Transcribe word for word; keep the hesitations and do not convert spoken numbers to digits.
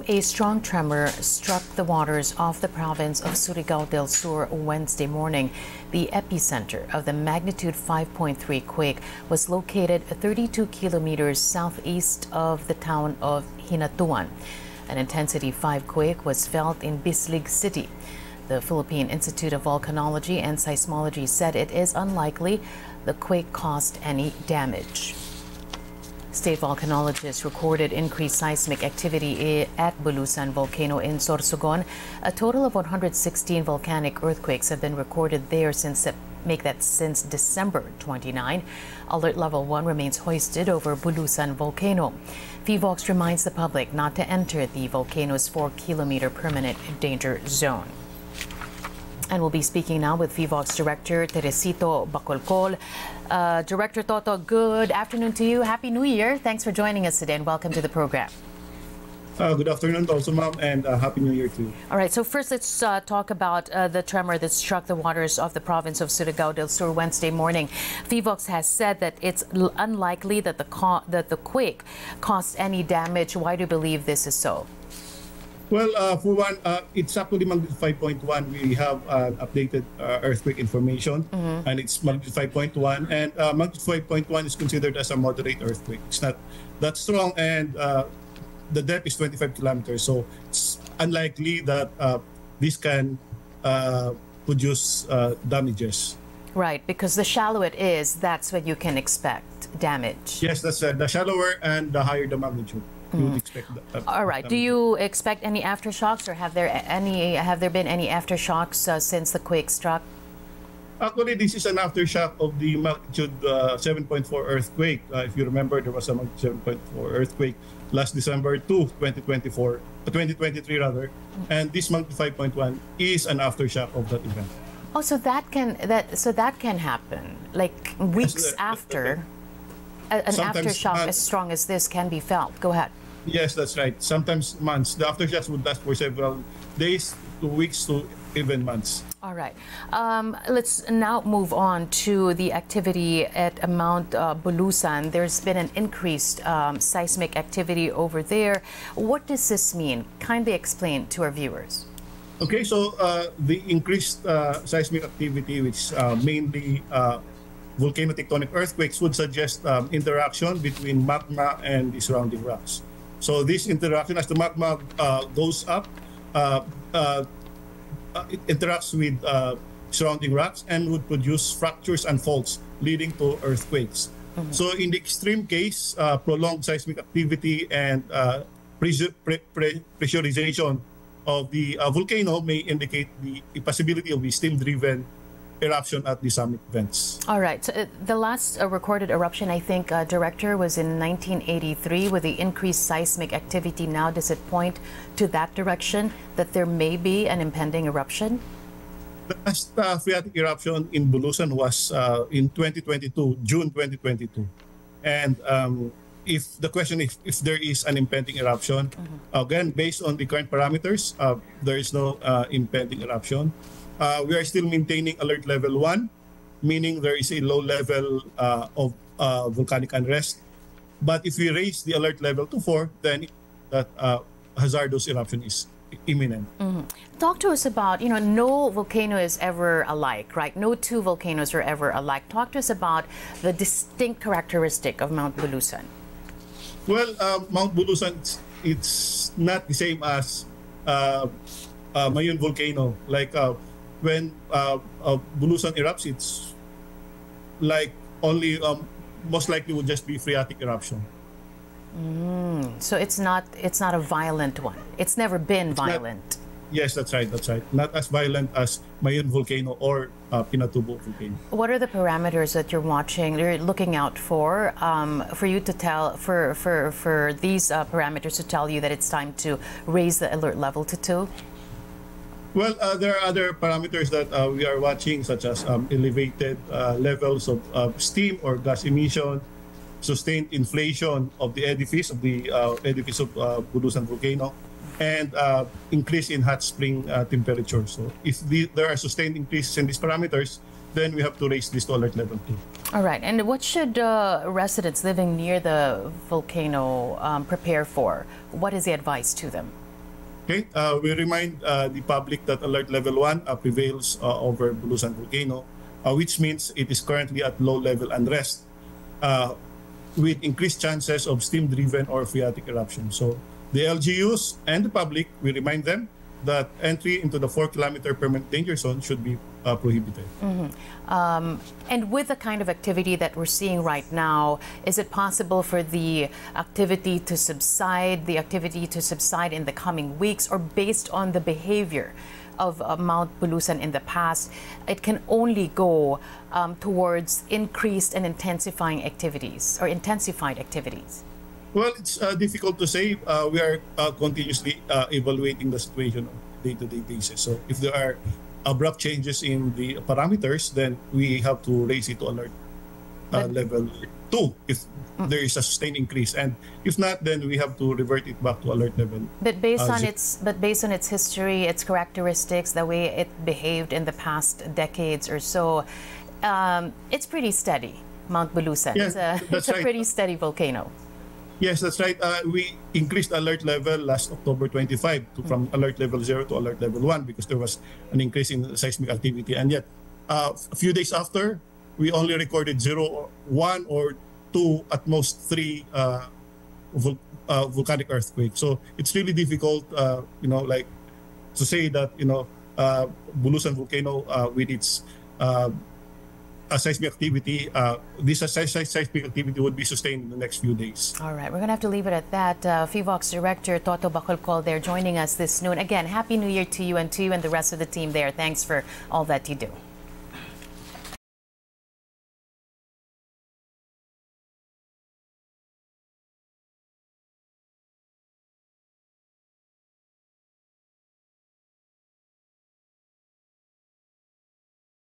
a strong tremor struck the waters off the province of Surigao del Sur Wednesday morning. The epicenter of the magnitude five point three quake was located thirty-two kilometers southeast of the town of Hinatuan. An intensity five quake was felt in Bislig City. The Philippine Institute of Volcanology and Seismology said it is unlikely the quake caused any damage. State volcanologists recorded increased seismic activity at Bulusan volcano in Sorsogon. A total of one hundred sixteen volcanic earthquakes have been recorded there since make that since December twenty-ninth. Alert level one remains hoisted over Bulusan volcano. PHIVOX reminds the public not to enter the volcano's four kilometer permanent danger zone. And we'll be speaking now with PHIVOX Director Teresito Bacolcol. Uh, Director Toto, good afternoon to you. Happy New Year. Thanks for joining us today and welcome to the program. Uh, good afternoon also, ma'am, and uh, Happy New Year to you. All right, so first let's uh, talk about uh, the tremor that struck the waters of the province of Surigao del Sur Wednesday morning. PHIVOX has said that it's unlikely that the, that the quake caused any damage. Why do you believe this is so? Well, uh, for one, uh, it's actually magnitude five point one. We have uh, updated uh, earthquake information, mm-hmm. and it's magnitude five point one. And uh, magnitude five point one is considered as a moderate earthquake. It's not that strong, and uh, the depth is twenty-five kilometers. So it's unlikely that uh, this can uh, produce uh, damages. Right, because the shallower it is, that's when you can expect damage. Yes, that's uh, the shallower and the higher the magnitude. You would expect that. All right. Do you expect any aftershocks, or have there any have there been any aftershocks uh, since the quake struck? Actually, this is an aftershock of the magnitude uh, seven point four earthquake. Uh, if you remember, there was a magnitude seven point four earthquake last December second, twenty twenty-four, uh, twenty twenty-three rather, and this magnitude five point one is an aftershock of that event. Oh, so that can that so that can happen like weeks yes, after. An aftershock as strong as this can be felt. Go ahead. Yes, that's right. Sometimes months. The aftershocks would last for several days to weeks to even months. All right. Um, let's now move on to the activity at Mount uh, Bulusan. There's been an increased um, seismic activity over there. What does this mean? Kindly explain to our viewers. Okay, so uh, the increased uh, seismic activity, which uh, mainly uh, volcano-tectonic earthquakes, would suggest um, interaction between magma and the surrounding rocks. So this interaction, as the magma uh, goes up, uh, uh, it interacts with uh, surrounding rocks and would produce fractures and faults leading to earthquakes. Mm-hmm. So in the extreme case, uh, prolonged seismic activity and uh, pre pre pre pressurization of the uh, volcano may indicate the possibility of a steam-driven eruption at the summit vents. All right. So, uh, the last uh, recorded eruption, I think, uh, Director, was in nineteen eighty-three with the increased seismic activity. Now, does it point to that direction, that there may be an impending eruption? The last uh, phreatic eruption in Bulusan was uh, in twenty twenty-two, June twenty twenty-two. And um, if the question is if there is an impending eruption, mm-hmm. again, based on the current parameters, uh, there is no uh, impending eruption. Uh, we are still maintaining alert level one, meaning there is a low level uh, of uh, volcanic unrest. But if we raise the alert level to four, then that uh, hazardous eruption is imminent. Mm-hmm. Talk to us about, you know, no volcano is ever alike, right? No two volcanoes are ever alike. Talk to us about the distinct characteristic of Mount Bulusan. Well, uh, Mount Bulusan, it's, it's not the same as uh, uh, Mayun volcano. Like, uh, when uh, uh, Bulusan erupts, it's like only um, most likely would just be phreatic eruption. Mm, so it's not it's not a violent one. It's never been it's violent. Not, yes, that's right. That's right. Not as violent as Mayun volcano or uh, Pinatubo volcano. What are the parameters that you're watching? You're looking out for um, for you to tell for for for these uh, parameters to tell you that it's time to raise the alert level to two? Well, uh, there are other parameters that uh, we are watching, such as um, elevated uh, levels of uh, steam or gas emission, sustained inflation of the edifice, of the uh, edifice of uh, Bulusan volcano, and uh, increase in hot spring uh, temperature. So if the, there are sustained increases in these parameters, then we have to raise this to alert level two. All right. And what should uh, residents living near the volcano um, prepare for? What is the advice to them? Okay, uh, we remind uh, the public that alert level one uh, prevails uh, over Bulusan volcano, uh, which means it is currently at low level unrest uh, with increased chances of steam-driven or phreatic eruption. So the L G Us and the public, we remind them that entry into the four kilometer permanent danger zone should be uh, prohibited. Mm-hmm. Um, and with the kind of activity that we're seeing right now, is it possible for the activity to subside, the activity to subside in the coming weeks, or based on the behavior of uh, Mount Bulusan in the past, it can only go um, towards increased and intensifying activities or intensified activities? Well, it's uh, difficult to say. Uh, we are uh, continuously uh, evaluating the situation on a day-to-day basis. So if there are abrupt changes in the parameters, then we have to raise it to alert uh, But- level two if there is a sustained increase. And if not, then we have to revert it back to alert level. But based Uh, on zi- its but based on its history, its characteristics, the way it behaved in the past decades or so, um, it's pretty steady. Mount Bulusan. Yeah, it's a, that's it's a right. pretty steady volcano. Yes, that's right. Uh, we increased alert level last October twenty-fifth to, from alert level zero to alert level one because there was an increase in seismic activity. And yet, uh, a few days after, we only recorded zero, or one, or two, at most three uh, vul- uh, volcanic earthquakes. So it's really difficult, uh, you know, like to say that, you know, uh, Bulusan volcano uh, with its uh, uh, seismic activity, uh, this uh, seis- seis- seismic activity would be sustained in the next few days. All right, we're going to have to leave it at that. Uh, FIVOX Director Toto Bacolcol there joining us this noon. Again, Happy New Year to you and to you and the rest of the team there. Thanks for all that you do.